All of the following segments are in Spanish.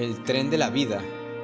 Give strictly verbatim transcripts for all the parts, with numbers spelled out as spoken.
El tren de la vida.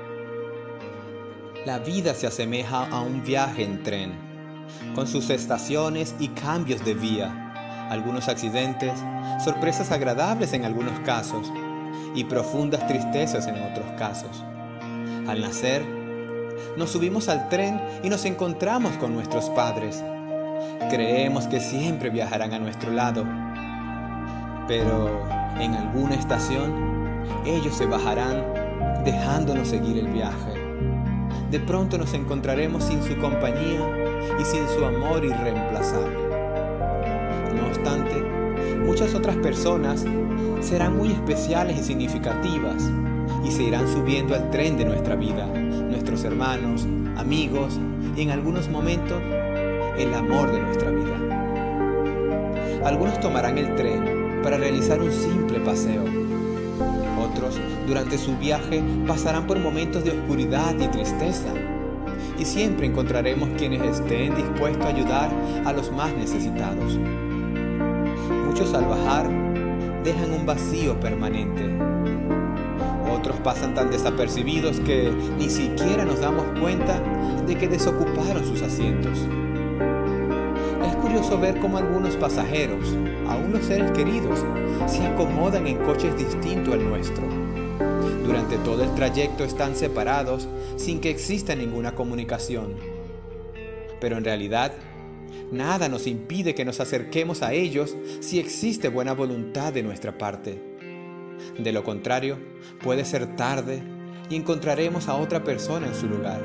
La vida se asemeja a un viaje en tren, con sus estaciones y cambios de vía, algunos accidentes, sorpresas agradables en algunos casos y profundas tristezas en otros casos. Al nacer, nos subimos al tren y nos encontramos con nuestros padres. Creemos que siempre viajarán a nuestro lado, pero en alguna estación ellos se bajarán dejándonos seguir el viaje. De pronto nos encontraremos sin su compañía y sin su amor irreemplazable. No obstante, muchas otras personas serán muy especiales y significativas y se irán subiendo al tren de nuestra vida, nuestros hermanos, amigos y en algunos momentos el amor de nuestra vida. Algunos tomarán el tren para realizar un simple paseo. Otros, durante su viaje, pasarán por momentos de oscuridad y tristeza. Y siempre encontraremos quienes estén dispuestos a ayudar a los más necesitados. Muchos al bajar dejan un vacío permanente. Otros pasan tan desapercibidos que ni siquiera nos damos cuenta de que desocuparon sus asientos. Es curioso ver cómo algunos pasajeros, aún los seres queridos, se acomodan en coches distintos al nuestro. Durante todo el trayecto están separados sin que exista ninguna comunicación. Pero en realidad, nada nos impide que nos acerquemos a ellos si existe buena voluntad de nuestra parte. De lo contrario, puede ser tarde y encontraremos a otra persona en su lugar.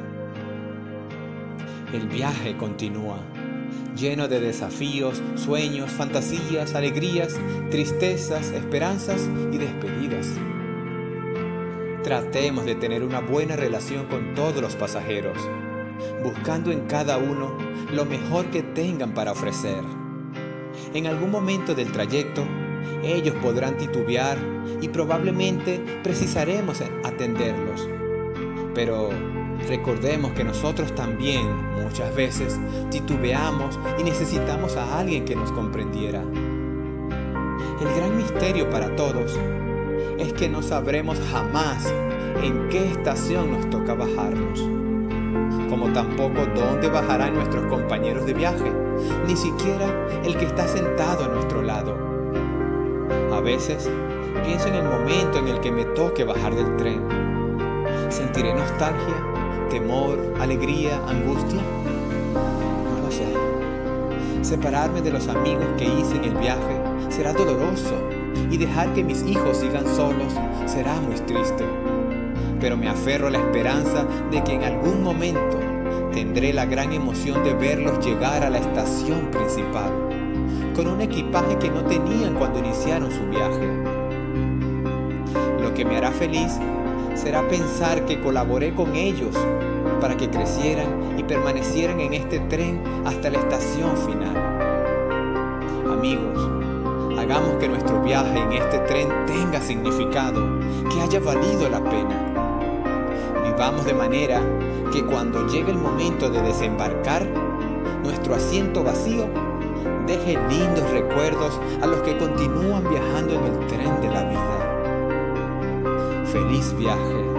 El viaje continúa, lleno de desafíos, sueños, fantasías, alegrías, tristezas, esperanzas y despedidas. Tratemos de tener una buena relación con todos los pasajeros, buscando en cada uno lo mejor que tengan para ofrecer. En algún momento del trayecto, ellos podrán titubear y probablemente precisaremos atenderlos. Pero recordemos que nosotros también muchas veces titubeamos y necesitamos a alguien que nos comprendiera. El gran misterio para todos es que no sabremos jamás en qué estación nos toca bajarnos, como tampoco dónde bajarán nuestros compañeros de viaje, ni siquiera el que está sentado a nuestro lado. A veces pienso en el momento en el que me toque bajar del tren. ¿Sentiré nostalgia, temor, alegría, angustia? No lo sé. Separarme de los amigos que hice en el viaje será doloroso y dejar que mis hijos sigan solos será muy triste. Pero me aferro a la esperanza de que en algún momento tendré la gran emoción de verlos llegar a la estación principal, con un equipaje que no tenían cuando iniciaron su viaje. Lo que me hará feliz será pensar que colaboré con ellos para que crecieran y permanecieran en este tren hasta la estación final. Amigos, hagamos que nuestro viaje en este tren tenga significado, que haya valido la pena. Vivamos de manera que cuando llegue el momento de desembarcar, nuestro asiento vacío deje lindos recuerdos a los que continúan viajando en el tren de la vida. ¡Feliz viaje!